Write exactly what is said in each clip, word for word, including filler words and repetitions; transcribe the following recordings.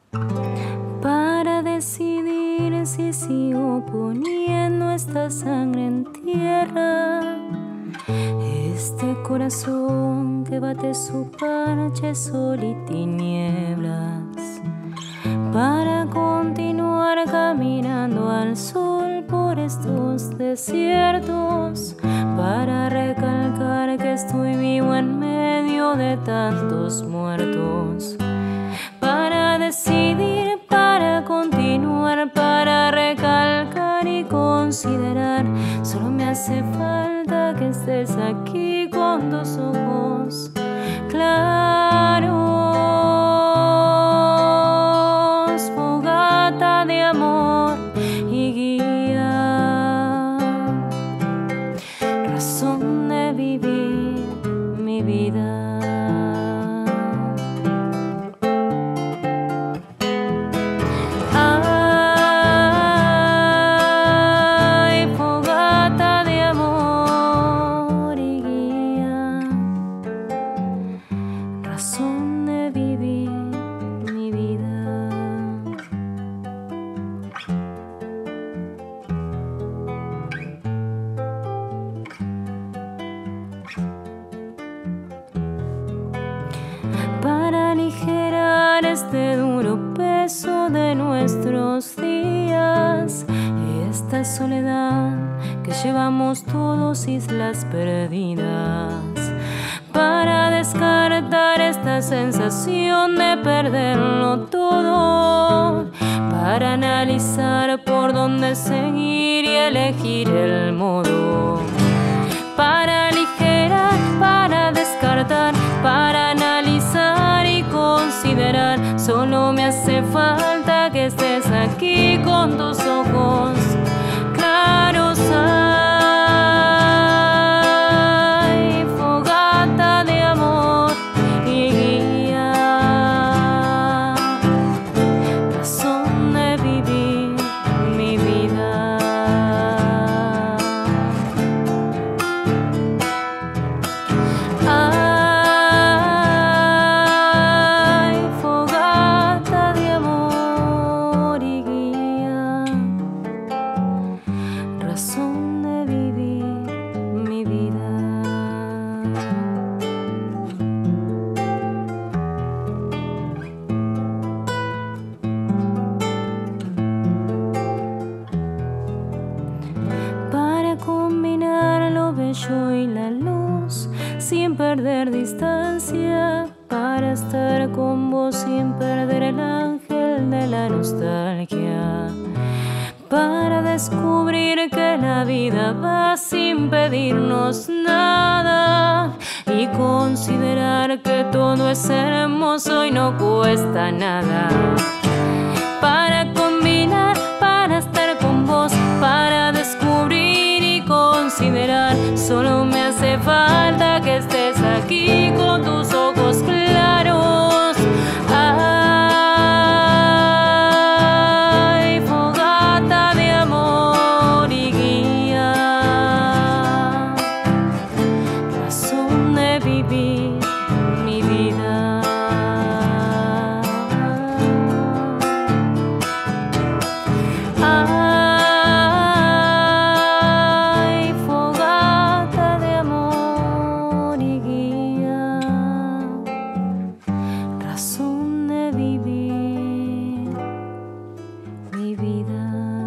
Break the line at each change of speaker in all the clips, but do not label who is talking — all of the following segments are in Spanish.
para decidir si sigo poniendo esta sangre en tierra. Este corazón que bate su parche, sol y tinieblas, para continuar caminando al sol por estos desiertos, para recalcar que estoy vivo en medio de tantos muertos, para decidir, para continuar, para recalcar y considerar. Solo me hace falta que estés aquí con tus ojos claros, fogata de amor y guía, razón de vivir mi vida. Para aligerar este duro peso de nuestros días, esta soledad que llevamos todos, islas perdidas, para descartar esta sensación de perderlo todo, para analizar por dónde seguir y elegir el modo, para aligerar, para descartar, para analizar y considerar. Solo me hace falta que estés aquí con tus ojos claros. Ay, fogata de amor y guía, razón de vivir mi vida. Ay, fogata de amor y guía, razón de vivir mi vida. Para combinar lo bello y la luz sin perder distancia, para estar con vos sin perder el ángel de la nostalgia, para descubrir que la vida va sin pedirnos nada y considerar que todo es hermoso y no cuesta nada, para combinar, para estar con vos, para descubrir y considerar. Solo me hace falta que estés aquí con tus ojos claros. Ay, fogata de amor y guía, razón de vivir mi vida. Ay, fogata de amor y guía, razón de vivir mi vida.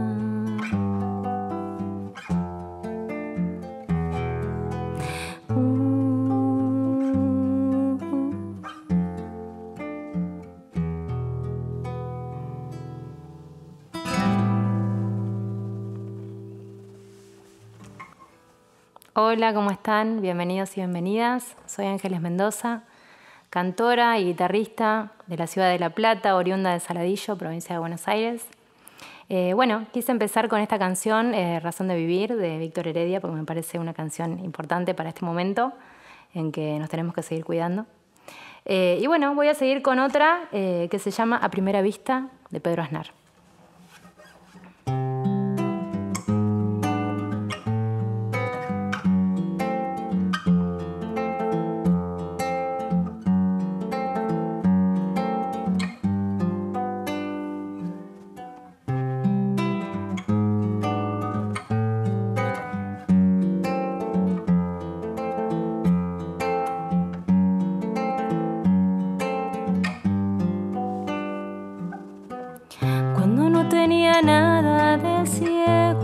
Hola, ¿cómo están? Bienvenidos y bienvenidas. Soy Ángeles Mendoza, cantora y guitarrista de la ciudad de La Plata, oriunda de Saladillo, provincia de Buenos Aires. Eh, bueno, quise empezar con esta canción, eh, Razón de Vivir, de Víctor Heredia, porque me parece una canción importante para este momento en que nos tenemos que seguir cuidando. Eh, y bueno, voy a seguir con otra eh, que se llama A Primera Vista, de Pedro Aznar.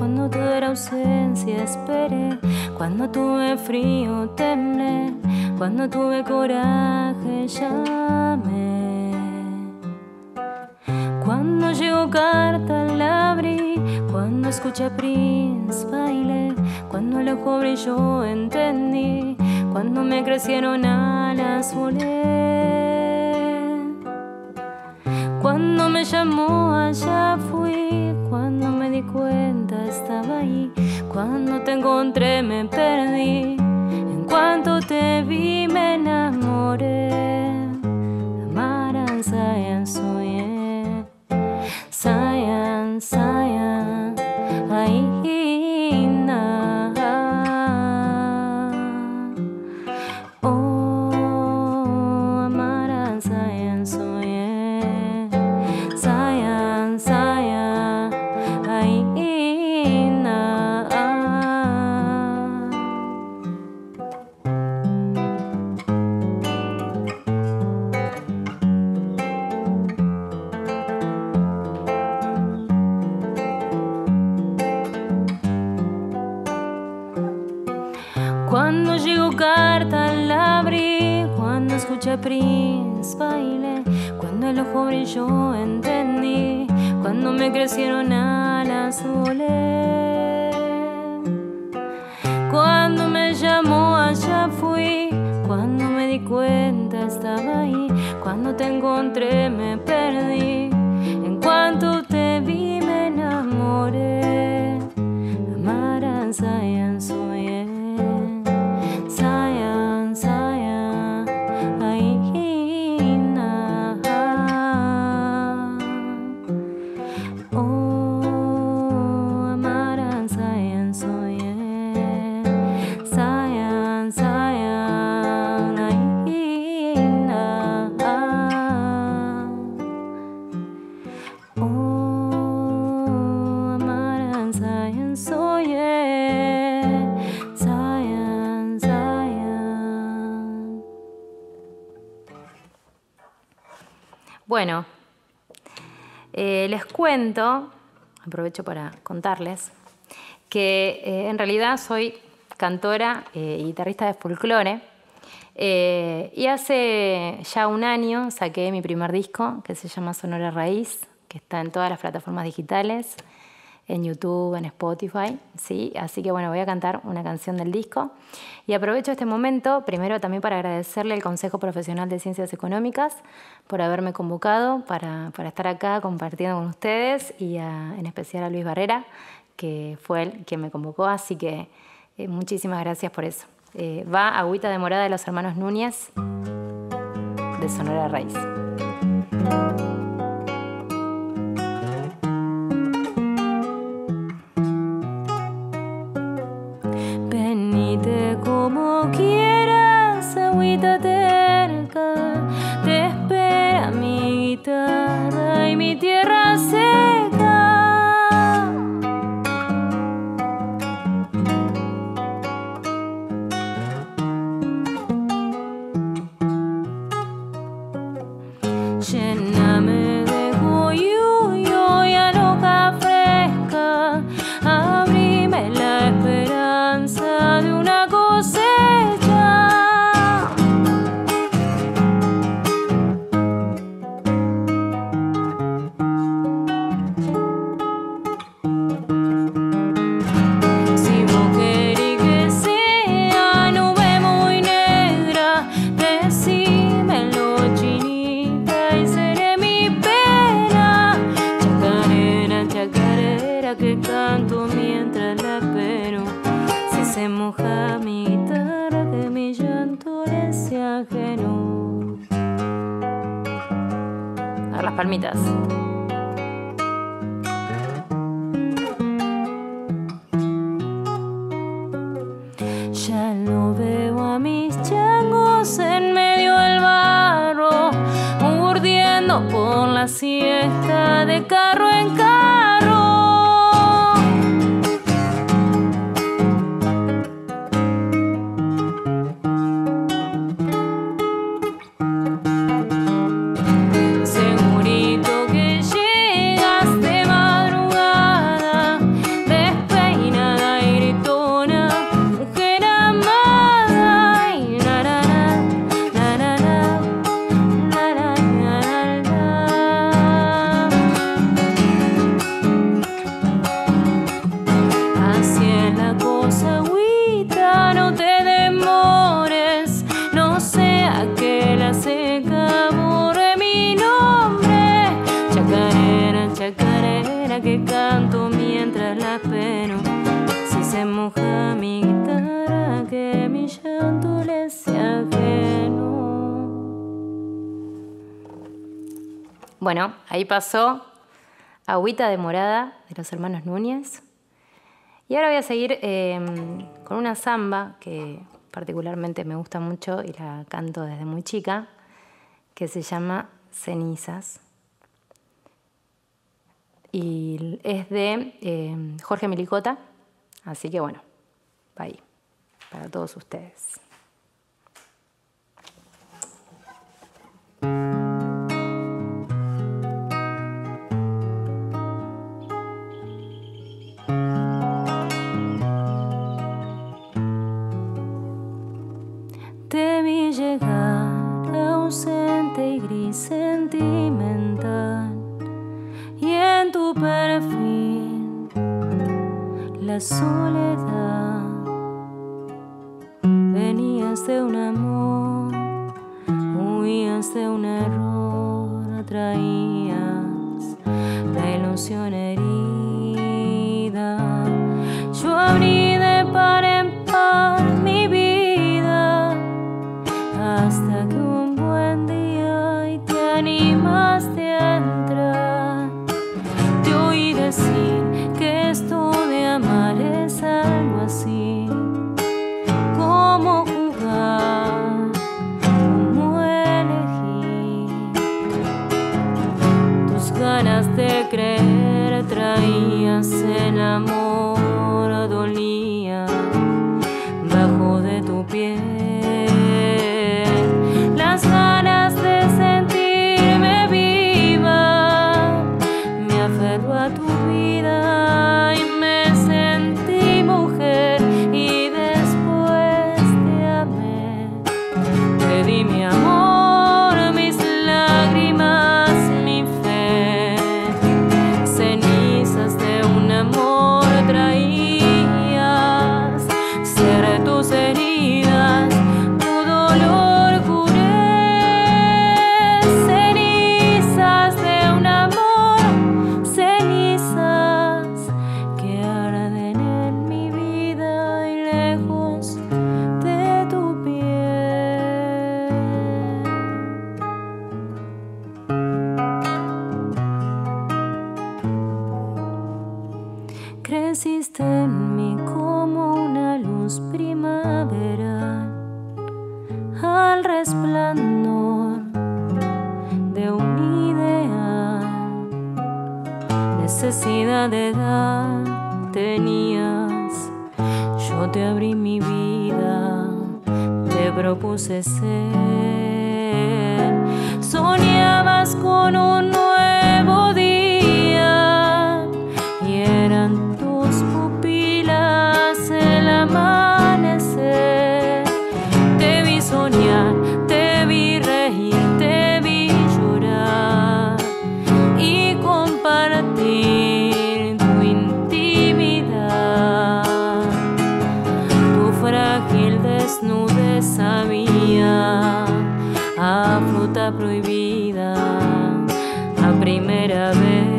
cuando toda era ausencia esperé, cuando tuve frío temblé, cuando tuve coraje llamé. Cuando llegó carta la abrí, cuando escuché a Prince bailé, cuando el ojo brilló entendí, cuando me crecieron alas volé. Cuando me llamó allá fui, cuando me di cuenta estaba ahí, cuando te encontré me perdí, en cuanto te vi me enamoré. Amaran sayan soye, sayan sayan aina. Oh, amaran sayan soye, sayan sayan aina. Cuando llegó carta la abrí, cuando escuché a Prince bailé, cuando el ojo brilló entendí, cuando me crecieron alas volé. Cuando me llamó allá fui, cuando me di cuenta estaba ahí, cuando te encontré me perdí, en cuanto te vi me enamoré. Amaran sayan soye, sayan sayan aina. Oh, amaran sayan soye, sayan sayan aina. Oh, amaran sayan soye, sayan sayan. Bueno, eh, les cuento, aprovecho para contarles, que eh, en realidad soy cantora eh, y guitarrista de folclore, eh, y hace ya un año saqué mi primer disco que se llama Sonora Raíz, que está en todas las plataformas digitales, en YouTube, en Spotify, ¿sí? Así que bueno, voy a cantar una canción del disco. Y aprovecho este momento, primero también para agradecerle al Consejo Profesional de Ciencias Económicas por haberme convocado para, para estar acá compartiendo con ustedes, y a, en especial a Luis Barrera, que fue él quien me convocó, así que eh, muchísimas gracias por eso. Eh, va Agüita de Morada de los hermanos Núñez, de Sonora Raíz. Venite como quieras, agüita terca, te espera mi guitarra y mi tierra seca. Lléname de goyuyo y aloja fresca, abrime la esperanza de una cosecha. Si vos querés que sea nube muy negra, decímelo, chinita, y seré mi pena. Chacarera, chacarera, que canto mientras la espero. Si se moja mi guitarra, que mi llanto le sea ajeno. A ver las palmitas. Ya no veo a mis changos en medio del barro, urdiendo por la siesta de carro en carro. Segurito que llegas de madrugada, despertando la cosa agüita, no te demores, no sea que la seca borre mi nombre. Chacarera, chacarera, que canto mientras la espero. Si se moja mi guitarra, que mi llanto le sea ajeno. Bueno, ahí pasó Agüita de Morada, de los hermanos Núñez. Y ahora voy a seguir eh, con una samba que particularmente me gusta mucho y la canto desde muy chica, que se llama Cenizas. Y es de eh, Jorge Milicota, así que bueno, va ahí, para todos ustedes. Te vi llegar ausente y gris sentimental, y en tu perfil la soledad. Venías de un amor, huías de un error, traías la ilusión herida. Yo abrí de par en par mi vida hasta que un buen día y te animaste a entrar. Te oí decir que esto de amar es algo así, cómo jugar, cómo elegir. Tus ganas de creer traías el amor, dolía bajo de tu piel. Las ganas de sentirme viva, me aferro a tu vida y me sentí mujer, y después te amé. Te di mi amor, mis lágrimas, mi fe. Cenizas de un amor traías, cerré tus heridas, tu dolor curé. Cenizas de un amor, cenizas que arden en mi vida y lejos de tu piel. Creciste en mí como una luz primaveral, al resplandor de un ideal. Necesidad de dar tenías, yo te abrí mi vida, te propuse ser. Soñabas con un nuevo día y eran tus pupilas el amanecer. Te vi soñar, te vi reír, te vi llorar y compartir tu intimidad. Tu frágil desnudez sabía a fruta prohibida, a primera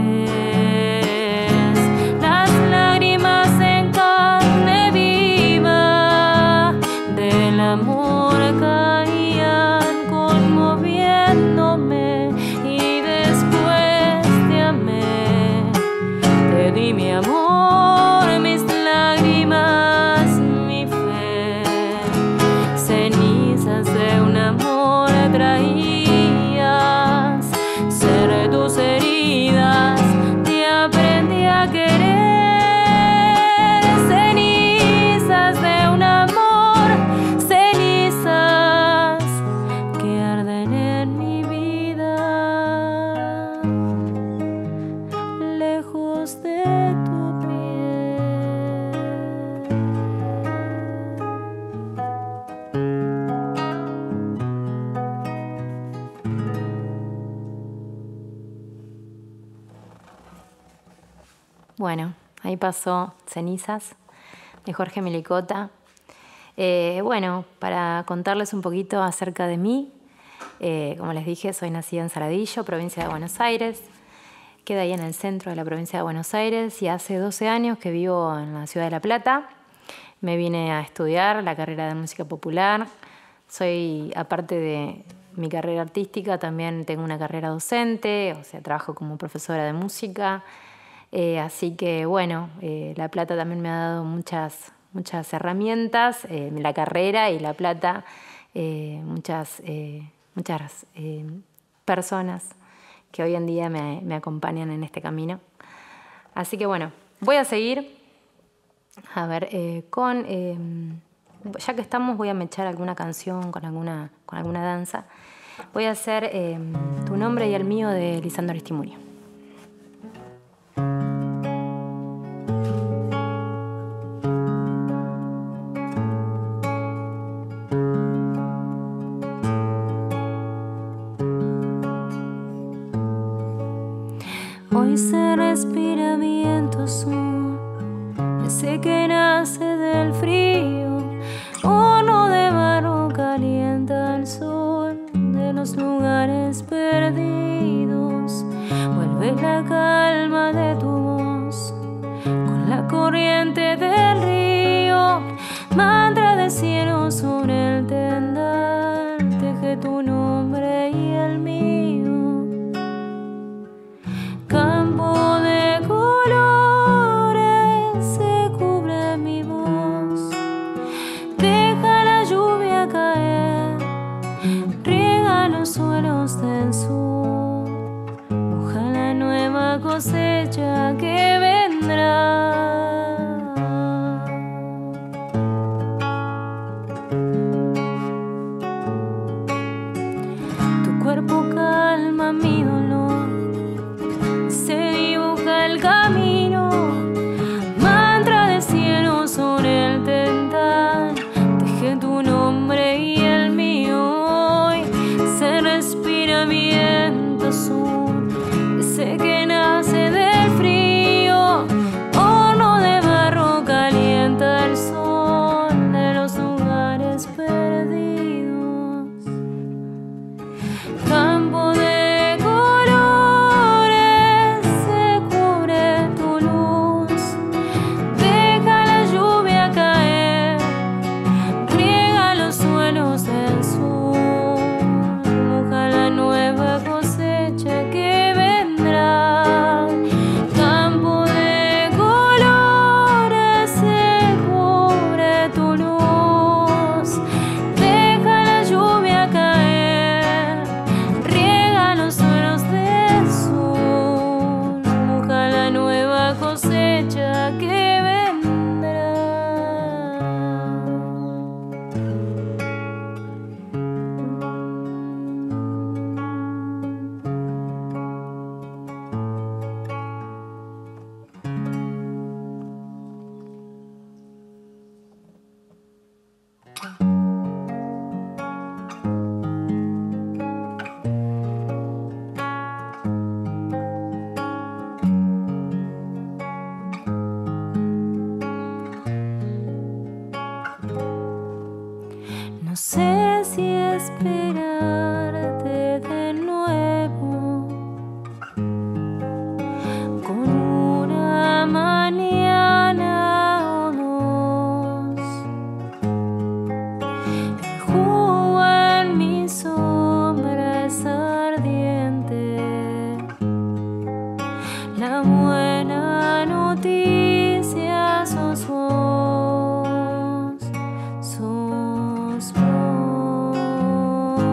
vez. Las lágrimas en carne viva del amor caían conmoviéndome, y después te amé. Te di mi amor, mis lágrimas, mi fe. Cenizas de un amor traías, cerré tus heridas, te aprendí a querer. Cenizas de un amor, cenizas que arden en mi vida, lejos de tu piel. Bueno, ahí pasó Cenizas de Jorge Milicota. Eh, bueno, para contarles un poquito acerca de mí, eh, como les dije, soy nacida en Saladillo, provincia de Buenos Aires. Queda ahí en el centro de la provincia de Buenos Aires y hace doce años que vivo en la ciudad de La Plata. Me vine a estudiar la carrera de música popular. Soy, aparte de mi carrera artística, también tengo una carrera docente, o sea, trabajo como profesora de música. Eh, así que, bueno, eh, La Plata también me ha dado muchas, muchas herramientas, eh, la carrera y La Plata, eh, muchas, eh, muchas eh, personas que hoy en día me, me acompañan en este camino. Así que, bueno, voy a seguir, a ver, eh, con... Eh, ya que estamos, voy a mechar alguna canción con alguna, con alguna danza. Voy a hacer eh, Tu nombre y el mío de Lisandro Aristimuño. Hoy se respira viento sur, ese que nace del frío. Horno de barro calienta el sol de los lugares perdidos. Vuelve la calma de tu voz con la corriente del río. Mantra de cielo sobre el tendal, teje tu nombre y el mío. Campo de colores se cubre mi voz. Deja la lluvia caer, riega los suelos del sur. Moja la nueva cosecha que vendrá. Tu cuerpo calma mi dolor, se dibuja el camino. Mantra de cielo sobre el tental, teje tu nombre y el mío. Hoy se respira viento sur, ese que nace del frío. Horno de barro calienta el sol de los lugares perdidos. Campo de colores se cubre tu luz. Deja la lluvia caer, riega los suelos del sur. Moja la nueva cosecha que vendrá. Campo de colores se cubre tu luz. Deja la lluvia caer, riega los suelos del sur. Moja la nueva cosecha que vendrá. No sé si esperarte de nuevo con una mañana o dos. El jugo en mi sombra es ardiente. La buena noticia sos vos, sos vos.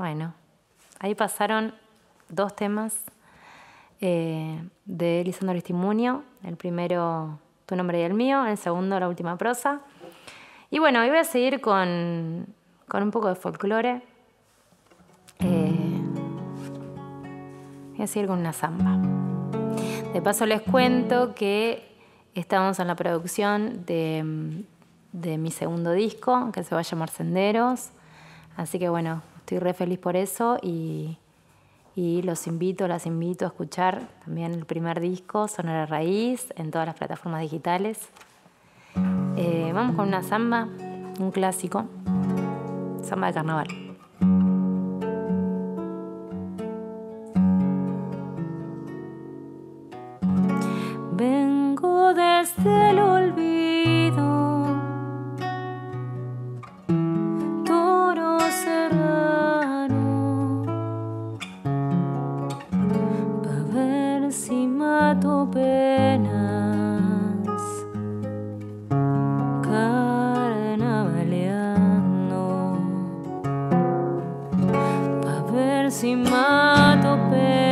Bueno, ahí pasaron dos temas eh, de Lisandro Aristimuño. El primero, Tu nombre y el mío. El segundo, La última prosa. Y bueno, hoy voy a seguir con, con un poco de folclore. Eh, voy a seguir con una samba. De paso les cuento que estamos en la producción de, de mi segundo disco, que se va a llamar Senderos. Así que bueno, estoy re feliz por eso y, y los invito, las invito a escuchar también el primer disco, Sonora Raíz, en todas las plataformas digitales. Eh, vamos con una samba, un clásico, samba de carnaval. Vengo desde el olvido, toro serrano, pa' ver si mato penas, carnavaleando, pa' ver si mato penas.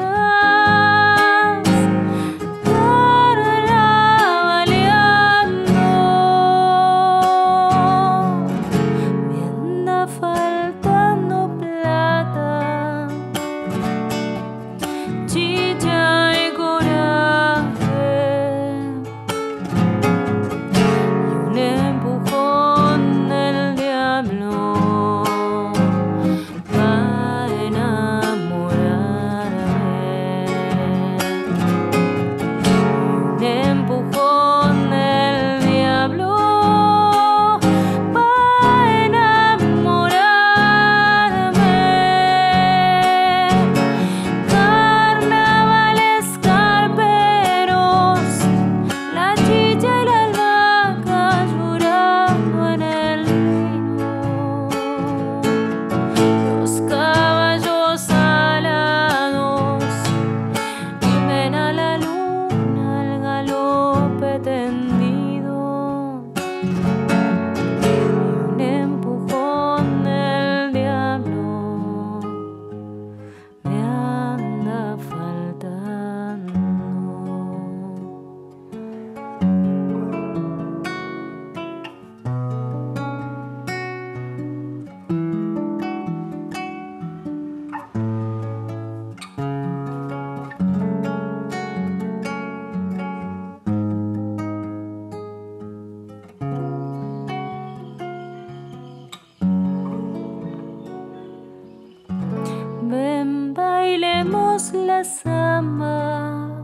Ven, bailemos la samba,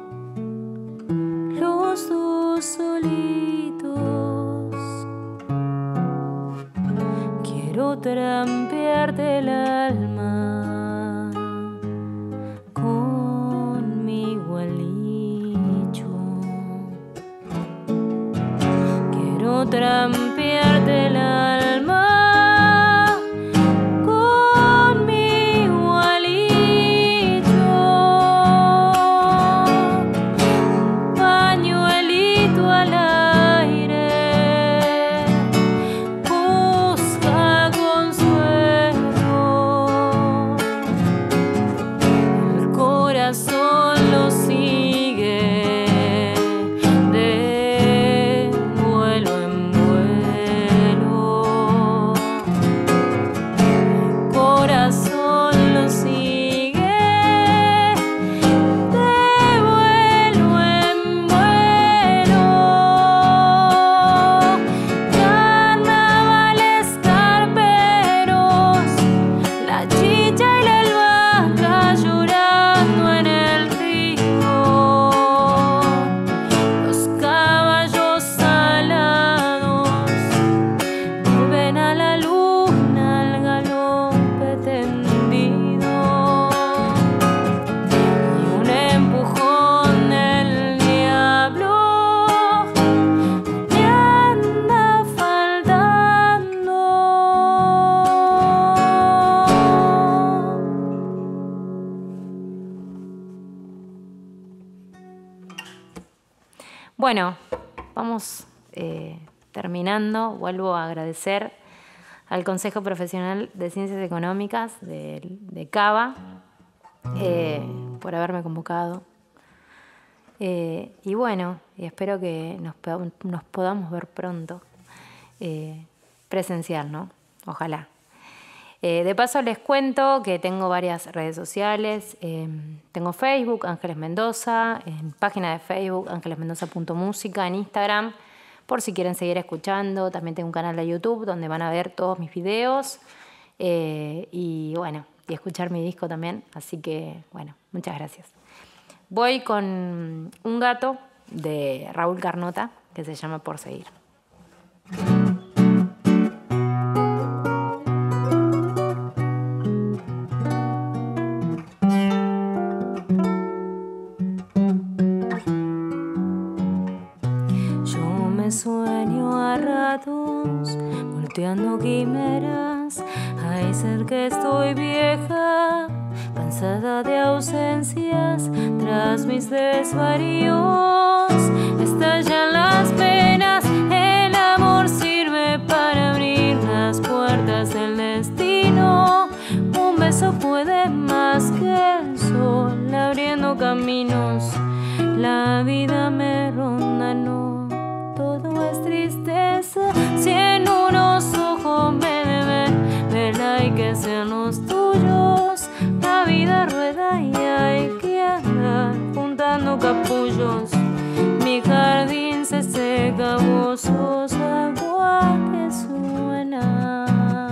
los dos solitos. Quiero trampearte el alma con mi gualicho. Quiero trampearte el alma Bueno, vamos eh, terminando. Vuelvo a agradecer al Consejo Profesional de Ciencias Económicas de, de Cava eh, por haberme convocado. Eh, y bueno, espero que nos, nos podamos ver pronto, eh, presencial, ¿no? Ojalá. Eh, de paso les cuento que tengo varias redes sociales. Eh, tengo Facebook, Ángeles Mendoza, en página de Facebook, ángeles mendoza punto música, en Instagram, por si quieren seguir escuchando. También tengo un canal de YouTube donde van a ver todos mis videos eh, y bueno, y escuchar mi disco también. Así que, bueno, muchas gracias. Voy con un gato de Raúl Carnota que se llama Por Seguir. Sueño a ratos, volteando quimeras. Hay ser que estoy vieja, cansada de ausencias. Tras mis desvaríos estallan las penas. El amor sirve para abrir las puertas del destino. Un beso puede más que el sol, abriendo caminos. La vida me ronda, no todo es tristeza. Si en unos ojos me deben verla, hay que ser los tuyos. La vida rueda y hay que andar juntando capullos. Mi jardín se seca, vos sos agua que suena.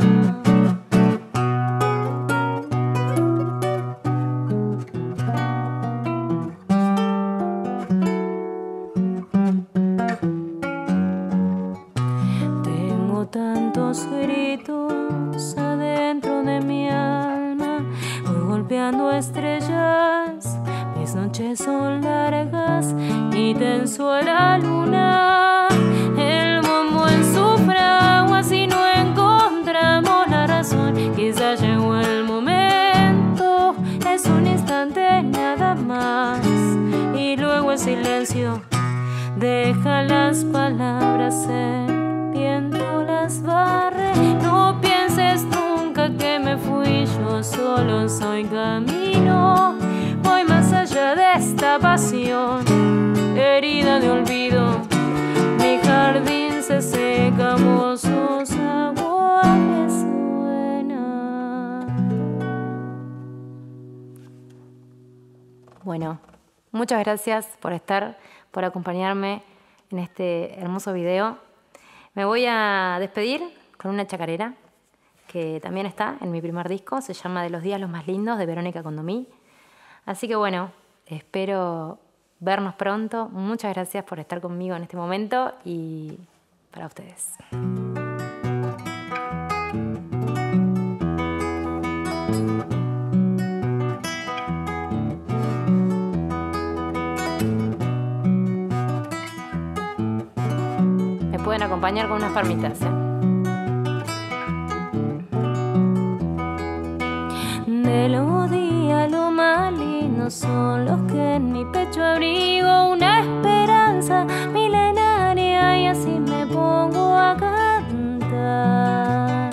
Tantos gritos adentro de mi alma, voy golpeando estrellas. Mis noches son largas y tenso a la luna. El bombo en su fragua, si no encontramos la razón, quizás llegó el momento. Es un instante nada más y luego el silencio deja las palabras ser. Viento las barre, no pienses nunca que me fui, yo solo soy camino. Voy más allá de esta pasión, herida de olvido. Mi jardín se seca, vos sos agua que suena. Bueno, muchas gracias por estar, por acompañarme en este hermoso video. Me voy a despedir con una chacarera que también está en mi primer disco. Se llama De los días los más lindos, de Verónica Condomí. Así que bueno, espero vernos pronto. Muchas gracias por estar conmigo en este momento y para ustedes. Pueden acompañar con unas palmitas, ¿eh? De los días lo más lindo son los que en mi pecho abrigo una esperanza milenaria y así me pongo a cantar.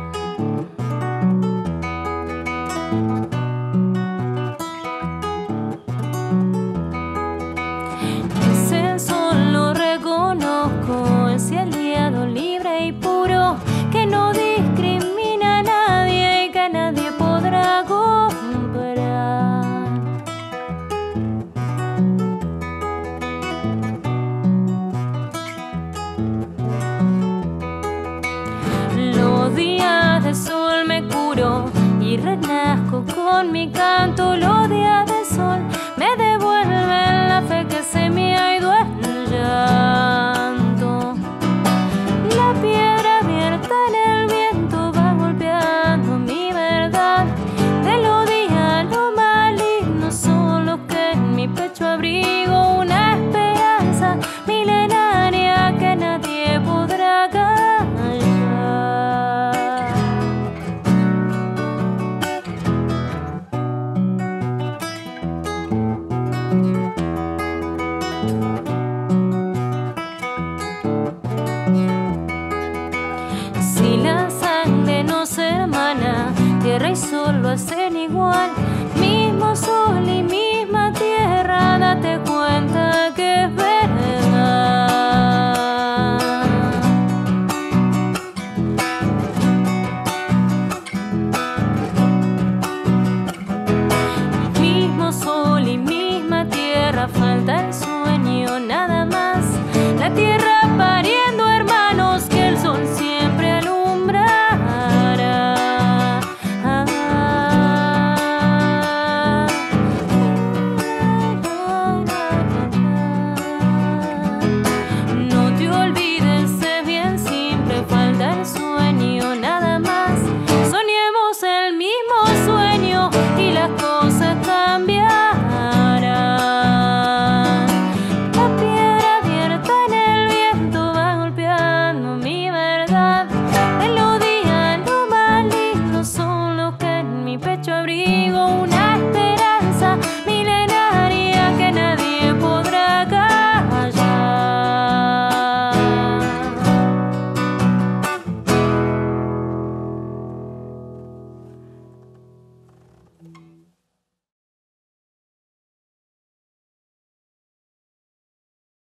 Ese sol lo reconozco, ese aliado libre y puro que no discrimina a nadie y que nadie podrá comprar. Los días de sol me curo y renazco con mi canto. Los días de sol me devuelven la fe que se me ha ido en llanto. La piedra abierta en el viento va golpeando mi verdad. De los días lo más lindo son los que en mi pecho abrigo una esperanza milenaria que nadie podrá callar. besos lo hacen igual.